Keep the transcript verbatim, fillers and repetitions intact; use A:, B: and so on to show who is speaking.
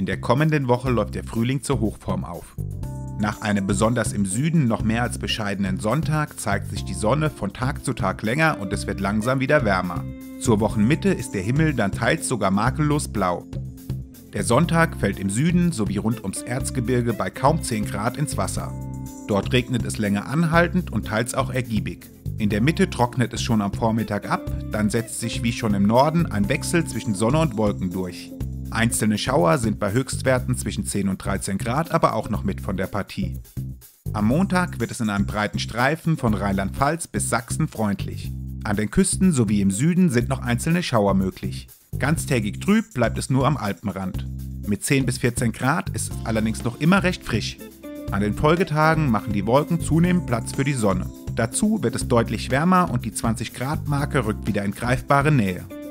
A: In der kommenden Woche läuft der Frühling zur Hochform auf. Nach einem besonders im Süden noch mehr als bescheidenen Sonntag zeigt sich die Sonne von Tag zu Tag länger und es wird langsam wieder wärmer. Zur Wochenmitte ist der Himmel dann teils sogar makellos blau. Der Sonntag fällt im Süden sowie rund ums Erzgebirge bei kaum zehn Grad ins Wasser. Dort regnet es länger anhaltend und teils auch ergiebig. In der Mitte trocknet es schon am Vormittag ab, dann setzt sich wie schon im Norden ein Wechsel zwischen Sonne und Wolken durch. Einzelne Schauer sind bei Höchstwerten zwischen zehn und dreizehn Grad aber auch noch mit von der Partie. Am Montag wird es in einem breiten Streifen von Rheinland-Pfalz bis Sachsen freundlich. An den Küsten sowie im Süden sind noch einzelne Schauer möglich. Ganztägig trüb bleibt es nur am Alpenrand. Mit zehn bis vierzehn Grad ist es allerdings noch immer recht frisch. An den Folgetagen machen die Wolken zunehmend Platz für die Sonne. Dazu wird es deutlich wärmer und die zwanzig Grad Marke rückt wieder in greifbare Nähe.